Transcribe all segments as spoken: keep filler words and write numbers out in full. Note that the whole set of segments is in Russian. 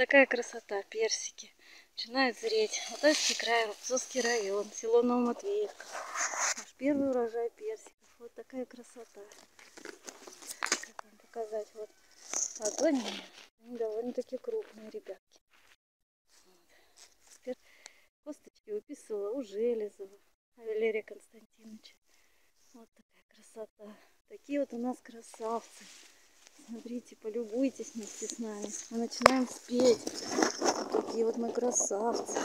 такая красота, персики. Начинают зреть. Алтайский край, Рубцовский район, село Новоматвеевка. Наш первый урожай персиков. Вот такая красота. Как вам показать? Вот ладони, они довольно-таки крупные, ребятки. Вот. Косточки выписывала у Железова, Валерия Константиновича. Вот такая красота. Такие вот у нас красавцы. Смотрите, полюбуйтесь вместе с нами. Мы начинаем спеть. Вот такие вот мы красавцы.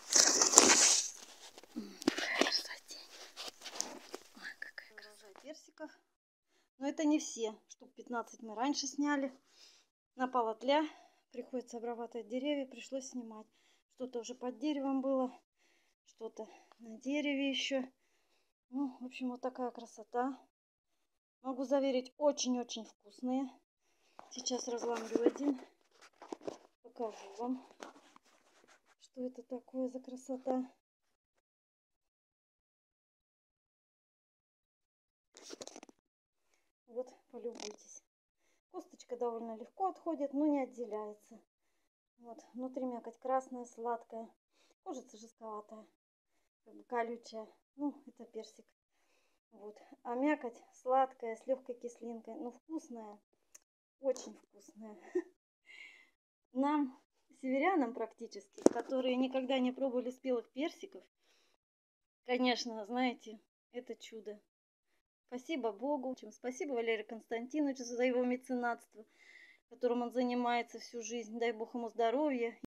Какая красотень. Ой, какая красота персиков. Но это не все. Штук пятнадцать мы раньше сняли. Напала тля. Приходится обрабатывать деревья. Пришлось снимать. Что-то уже под деревом было. Что-то на дереве еще. Ну, в общем, вот такая красота. Могу заверить, очень-очень вкусные. Сейчас разламываю один. Покажу вам, что это такое за красота. Вот, полюбуйтесь. Косточка довольно легко отходит, но не отделяется. Вот, внутри мякоть красная, сладкая. Кожица жестковатая, как бы колючая. Ну, это персик. Вот. А мякоть сладкая, с легкой кислинкой. Ну, вкусная. Очень вкусная. Нам, северянам практически, которые никогда не пробовали спелых персиков, конечно, знаете, это чудо. Спасибо Богу. Спасибо Валерию Константиновичу за его меценатство, которым он занимается всю жизнь. Дай Бог ему здоровья.